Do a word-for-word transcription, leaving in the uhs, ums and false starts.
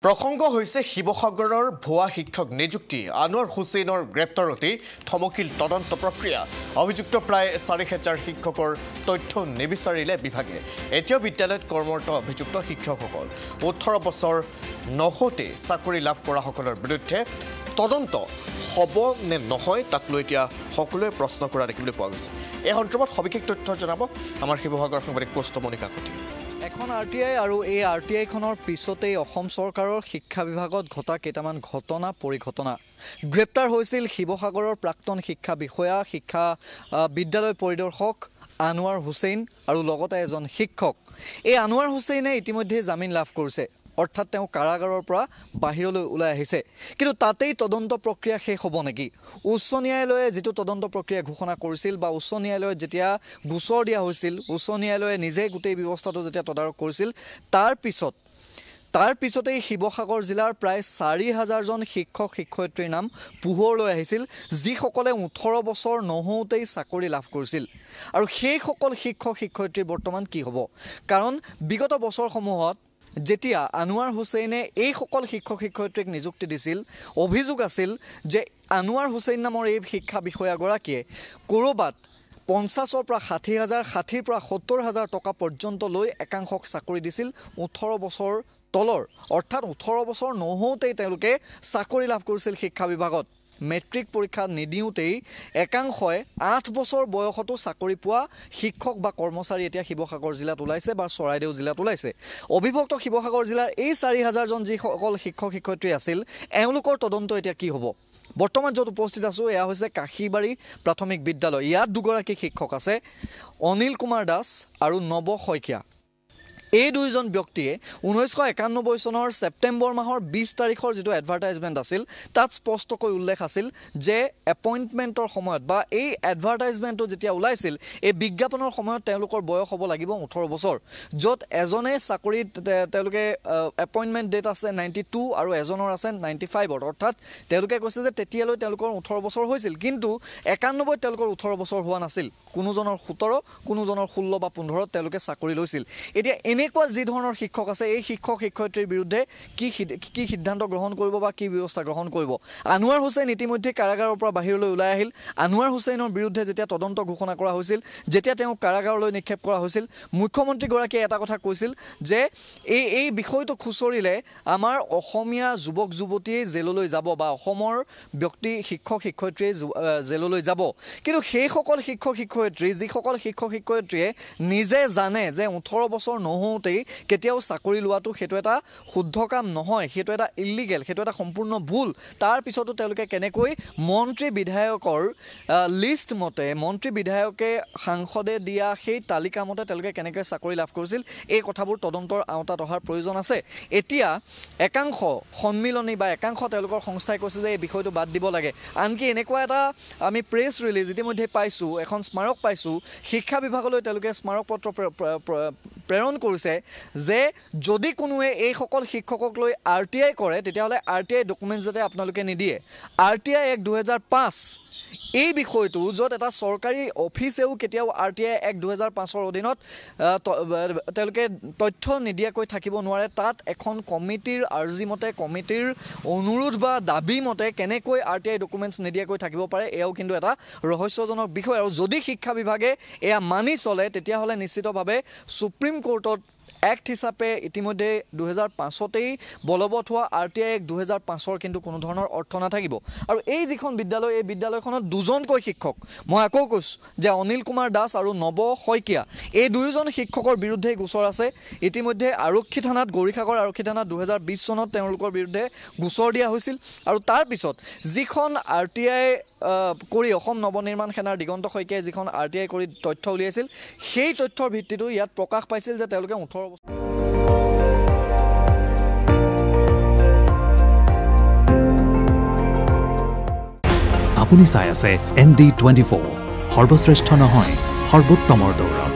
প্ৰসংগ হৈছে শিৱসাগৰৰ ভুৱা শিক্ষক নিযুক্তি আনোৱাৰ হুছেইনৰ গ্ৰেপ্তাৰতে থমকিল তদন্ত প্ৰক্ৰিয়া অভিযুক্ত প্ৰায় চাৰি হাজাৰ শিক্ষকৰ তথ্য নিবিচাৰিলে বিভাগে এতিয়া বিদ্যালয়ত কৰ্মৰত অভিযুক্ত শিক্ষকসকল ওঠৰ বছৰ নহতে চাকৰি লাভ কৰা সকলৰ বিৰুদ্ধে তদন্ত হ'ব নে নহয় তাক লৈ এতিয়া সকলোৱে প্ৰশ্ন কৰা দেখিবলৈ পোৱা গৈছে এই সন্দৰ্ভত সবিশেষ তথ্য জনাব আমাৰ শিৱসাগৰ সাংবাদিক কষ্টমণিকা কটি এখন আৰ টি আই আৰু এই আৰ টি আইখনৰ পিছতেই অসম চৰকাৰৰ শিক্ষা বিভাগত ঘটা কেইটামান ঘটনা পৰিঘটনা গ্ৰেপ্তাৰ হৈছিল শিৱসাগৰৰ প্ৰাক্তন শিক্ষা বিষয়া শিক্ষা বিদ্যালয় পৰিদৰ্শক আনোৱাৰ হুছেইন আৰু লগতে এজন শিক্ষক এই আনোৱাৰ হুছেইনে ইতিমধ্যে জামিন লাভ কৰিছে অৰ্থাৎ তেওঁ কাৰাগাৰৰ পৰা বাহিৰলৈ ওলাই আহিছে কিন্তু তাতেই তদন্ত প্ৰক্ৰিয়া শেষ হ'ব নেকি উচ্চ ন্যায়ালয়ে যেটো তদন্ত প্ৰক্ৰিয়া ঘোষণা কৰিছিল বা উচ্চ ন্যায়ালয়ত যেতিয়া গোচৰ দিয়া হৈছিল উচ্চ ন্যায়ালয়ে নিজে গোটেই ব্যৱস্থাটো যেতিয়া তদাৰক কৰিছিল তাৰ পিছত তাৰ পিছতেই শিৱসাগৰ জিলাৰ প্ৰায় চাৰি হাজাৰ জন শিক্ষক শিক্ষয়িত্ৰীৰ নাম পোহৰলৈ আহিছিল যিসকলে ওঠৰ বছৰ নহওঁতেই চাকৰি লাভ কৰিছিল আৰু সেই সকল শিক্ষক শিক্ষয়িত্ৰী বৰ্তমান কি হ'ব কাৰণ বিগত বছৰসমূহত যেতিয়া আনোৱাৰ হুছেইনে এই সকল শিক্ষক শিক্ষয়িত্ৰীক নিযুক্তি দিছিল অভিযোগ আছিল যে আনোৱাৰ হুছেইন নামৰ এই শিক্ষা বিষয়াগৰাকীয়ে কৰবাত পঞ্চাছৰ পৰা ষাঠি হাজাৰ ষাঠিৰ পৰা সত্তৰ হাজাৰ টকা পৰ্যন্ত লৈ একাংশক চাকৰি দিছিল ওঠৰ বছৰ তলৰ অৰ্থাৎ ওঠৰ বছৰ নহওঁতেই তেওঁলোকে চাকৰি লাভ কৰিছিল শিক্ষা বিভাগত মেট্ৰিক পৰীক্ষা নিদিওঁতেই একাংশই আঠ বছৰ বয়সতো চাকৰি পোৱা শিক্ষক বা কৰ্মচাৰী এতিয়া শিৱসাগৰ জিলাত ওলাইছে বা চৰাইদেউ জিলাত ওলাইছে অভিভক্ত শিৱসাগৰ জিলাৰ এই চাৰি হাজাৰ জন যিসকল শিক্ষক শিক্ষয়িত্ৰী আছিল এওঁলোকৰ তদন্ত এতিয়া কি হ'ব বৰ্তমান য'ত উপস্থিত আছোঁ এয়া হৈছে কাশীবাৰী প্ৰাথমিক বিদ্যালয় ইয়াত দুগৰাকী শিক্ষক আছে অনিল কুমাৰ দাস আৰু নৱ শইকীয়া এই দুইজন ব্যক্তিয়ে ঊনৈছশ একানব্বৈ চনৰ ছেপ্টেম্বৰ মাহৰ বিছ তাৰিখৰ যেটো এডভাৰটাইজমেন্ট আছিল তাত স্পষ্টকৈ উল্লেখ আছিল যে এপইণ্টমেণ্টৰ সময়ত বা এই এডভাৰটাইজমেন্টটো যেতিয়া ওলাইছিল এই বিজ্ঞাপনৰ সময়ত তেওঁলোকৰ বয়স হ'ব লাগিব ওঠৰ বছৰ য'ত এজনে চাকৰি তেওঁলোকে এপইণ্টমেন্ট ডেট আছে নাইণ্টি টু আৰু এজনৰ আছে নাইণ্টি ফাইভত অৰ্থাৎ তেওঁলোকে কৈছে যে তেতিয়ালৈ তেওঁলোকৰ ওঠৰ বছৰ হৈছিল কিন্তু একানব্বৈ তেওঁলোকৰ ওঠৰ বছৰ হোৱা নাছিল কোনোজনৰ সোতৰ কোনোজনৰ ষোল্ল বা পোন্ধৰত তেওঁলোকে চাকৰি লৈছিল এতিয়া এনেকুৱা যি ধৰণৰ শিক্ষক আছে এই শিক্ষক শিক্ষয়িত্ৰীৰ বিৰুদ্ধে কি কি সিদ্ধান্ত গ্ৰহণ কৰিব বা কি ব্যৱস্থা গ্ৰহণ কৰিব আনোৱাৰ হুছেইন ইতিমধ্যে কাৰাগাৰৰ পৰা বাহিৰলৈ ওলাই আহিল আনোৱাৰ হুছেইনৰ বিৰুদ্ধে যেতিয়া তদন্ত ঘোষণা কৰা হৈছিল যেতিয়া তেওঁ কাৰাগাৰলৈ নিক্ষেপ কৰা হৈছিল মুখ্যমন্ত্ৰীগৰাকীয়ে এটা কথা কৈছিল যে এই এই বিষয়টো খুচৰিলে আমাৰ অসমীয়া যুৱক যুৱতীয়ে জেললৈ যাব বা অসমৰ ব্যক্তি শিক্ষক শিক্ষয়িত্ৰীয়ে জেললৈ যাব কিন্তু সেই সকল শিক্ষক শিক্ষয়িত্ৰী যিসকল শিক্ষক শিক্ষয়িত্ৰীয়ে নিজে জানে যে ওঠৰ বছৰ নহওঁতেই কেতিয়াও চাকৰি লোৱাটো সেইটো এটা শুদ্ধ কাম নহয় সেইটো এটা ইলিগেল সেইটো এটা সম্পূৰ্ণ ভুল তাৰ পিছতো তেওঁলোকে কেনেকৈ মন্ত্ৰী বিধায়কৰ লিষ্ট মতে মন্ত্ৰী বিধায়কে সাংসদে দিয়া সেই তালিকা মতে তেওঁলোকে কেনেকৈ চাকৰি লাভ কৰিছিল এই কথাবোৰ তদন্তৰ আওতাত অহাৰ প্ৰয়োজন আছে এতিয়া একাংশ সন্মিলনী বা একাংশ তেওঁলোকৰ সংস্থাই কৈছে যে এই বিষয়টো বাদ দিব লাগে আনকি এনেকুৱা এটা আমি প্ৰেছ ৰিলিজ ইতিমধ্যে পাইছোঁ এখন স্মাৰক পাইছোঁ শিক্ষা বিভাগলৈ তেওঁলোকে স্মাৰক পত্ৰ প্ৰেৰণ কৰিছে যে যদি কোনোৱে এই সকল শিক্ষকক লৈ আৰ টি আই কৰে তেতিয়াহ'লে আৰ টি আই ডকুমেণ্টছ যাতে আপোনালোকে নিদিয়ে আৰ টি আই এক দুহেজাৰ পাঁচ এই বিষয়টো য'ত এটা চৰকাৰী অফিচেও কেতিয়াও আৰ টি আই এক দুহেজাৰ পাঁচৰ অধীনত তেওঁলোকে তথ্য নিদিয়াকৈ থাকিব নোৱাৰে তাত এখন কমিটিৰ আৰ্জি মতে কমিটিৰ অনুৰোধ বা দাবী মতে কেনেকৈ আৰ টি আই ডকুমেণ্টছ নিদিয়াকৈ থাকিব পাৰে এয়াও কিন্তু এটা ৰহস্যজনক বিষয় আৰু যদি শিক্ষা বিভাগে এয়া মানি চলে তেতিয়াহ'লে নিশ্চিতভাৱে সুপ্ৰিম কোৰ্টত এক্ট হিচাপে ইতিমধ্যে দুহেজাৰ পাঁচতেই বলবৎ হোৱা আৰ টি আই এক দুহেজাৰ পাঁচৰ কিন্তু কোনো ধৰণৰ অৰ্থ নাথাকিব আৰু এই যিখন বিদ্যালয় এই বিদ্যালয়খনত দুজনকৈ শিক্ষক মই আকৌ কৈছোঁ যে অনিল কুমাৰ দাস আৰু নৱ শইকীয়া এই দুয়োজন শিক্ষকৰ বিৰুদ্ধে গোচৰ আছে ইতিমধ্যে আৰক্ষী থানাত গৌৰীসাগৰ আৰক্ষী থানাত দুহেজাৰ বিছ চনত তেওঁলোকৰ বিৰুদ্ধে গোচৰ দিয়া হৈছিল আৰু তাৰপিছত যিখন আৰ টি আই কৰি অসম নৱনিৰ্মাণ সেনাৰ দিগন্ত শইকীয়াই যিখন আৰ টি আই কৰি তথ্য উলিয়াইছিল সেই তথ্যৰ ভিত্তিতো ইয়াত প্ৰকাশ পাইছিল যে তেওঁলোকে ওঠৰ আপুনি চাই আছে এন ডি টুৱেণ্টি ফ'ৰ সৰ্বশ্ৰেষ্ঠ নহয় সৰ্বোত্তমৰ দৌৰত